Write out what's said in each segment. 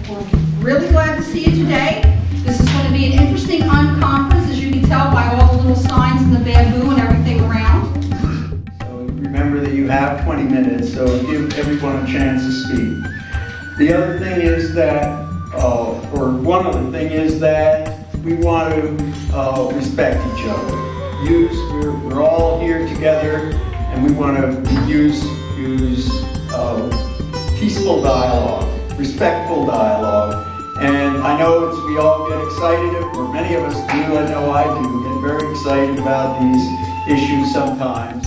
We're really glad to see you today. This is going to be an interesting unconference, as you can tell by all the little signs and the bamboo and everything around. So remember that you have 20 minutes, so give everyone a chance to speak. The other thing is that, or one other thing is that we want to respect each other. We're all here together, and we want to use peaceful dialogue, respectful dialogue. And I know we all get excited, or many of us do, I know I do, get very excited about these issues sometimes.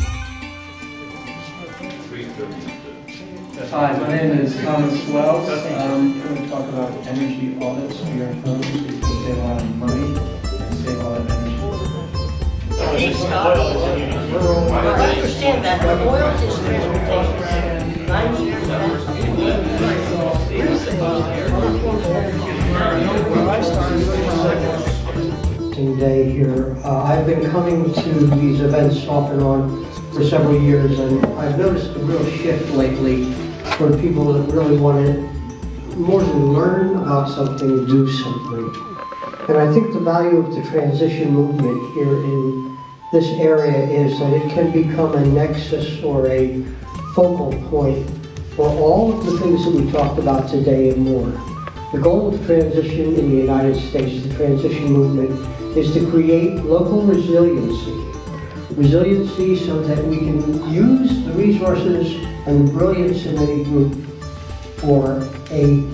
Hi, my name is Thomas Wells. I'm going to talk about energy audits for your homes. You can save a lot of money and save a lot of energy. I understand that, but oil is transportation. 90%. Day here. I've been coming to these events off and on for several years, and I've noticed a real shift lately for people that really want to more than learn about something, do something. And I think the value of the transition movement here in this area is that it can become a nexus or a focal point for all of the things that we talked about today and more. The goal of transition in the United States, the transition movement, is to create local resiliency. Resiliency so that we can use the resources and the brilliance in any group for a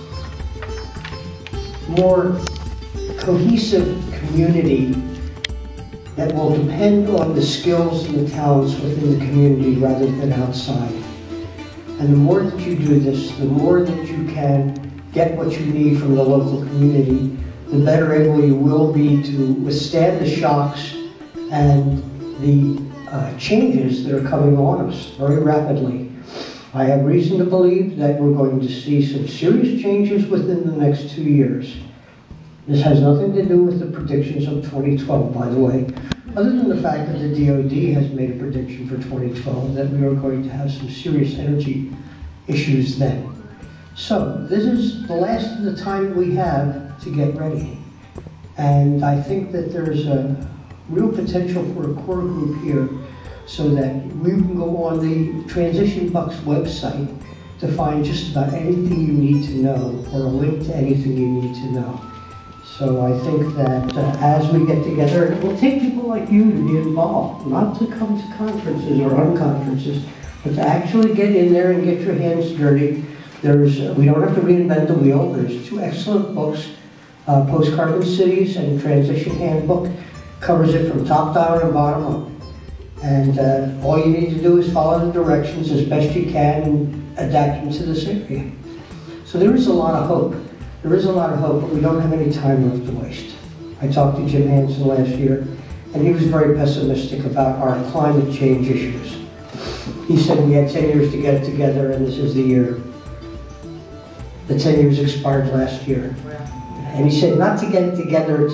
more cohesive community that will depend on the skills and the talents within the community rather than outside. And the more that you do this, the more that you can get what you need from the local community, the better able you will be to withstand the shocks and the changes that are coming on us very rapidly. I have reason to believe that we're going to see some serious changes within the next 2 years. This has nothing to do with the predictions of 2012, by the way, other than the fact that the DoD has made a prediction for 2012 that we are going to have some serious energy issues then. So this is the last of the time we have to get ready. And I think that there's a real potential for a core group here so that we can go on the Transition Bucks website to find just about anything you need to know or a link to anything you need to know. So I think that as we get together, it will take people like you to be involved, not to come to conferences or unconferences, but to actually get in there and get your hands dirty. We don't have to reinvent the wheel. There's 2 excellent books, Post-Carbon Cities and Transition Handbook, covers it from top down and bottom up. And all you need to do is follow the directions as best you can and adapt into this area. So there is a lot of hope. There is a lot of hope, but we don't have any time left to waste. I talked to Jim Hansen last year, and he was very pessimistic about our climate change issues. He said we had 10 years to get it together, and this is the year. The 10 years expired last year. And he said not to get it together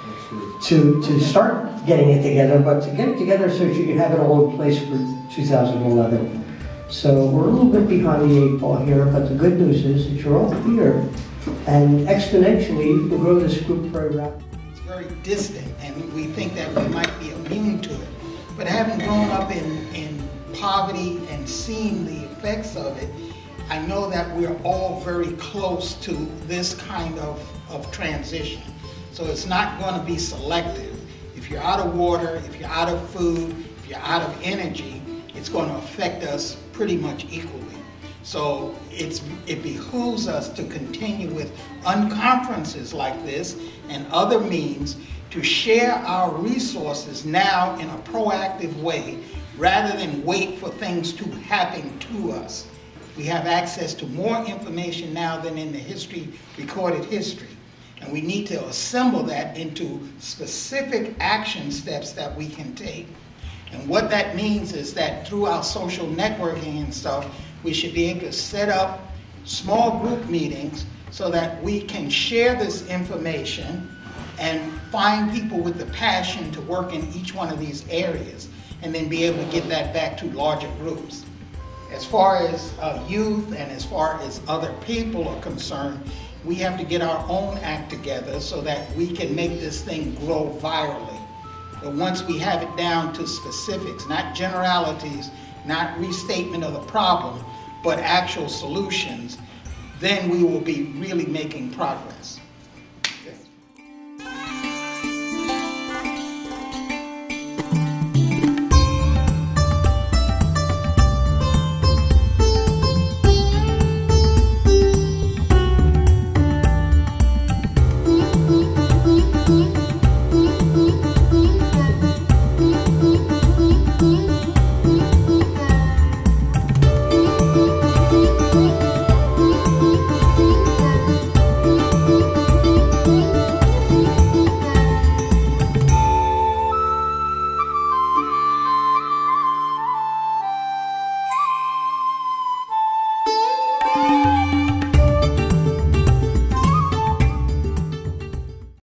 to start getting it together, but to get it together so that you can have it all in place for 2011. So we're a little bit behind the 8 ball here, but the good news is that you're all here, and exponentially you can grow this group very rapidly. It's very distant, and we think that we might be immune to it. But having grown up in poverty and seeing the effects of it, I know that we're all very close to this kind of transition. So it's not going to be selective. If you're out of water, if you're out of food, if you're out of energy, it's going to affect us pretty much equally. So it behooves us to continue with unconferences like this and other means to share our resources now in a proactive way rather than wait for things to happen to us. We have access to more information now than in the recorded history. And we need to assemble that into specific action steps that we can take. And what that means is that through our social networking and stuff, we should be able to set up small group meetings so that we can share this information and find people with the passion to work in each one of these areas and then be able to get that back to larger groups. As far as youth and as far as other people are concerned, we have to get our own act together so that we can make this thing grow virally. But once we have it down to specifics, not generalities, not restatement of the problem, but actual solutions, then we will be really making progress.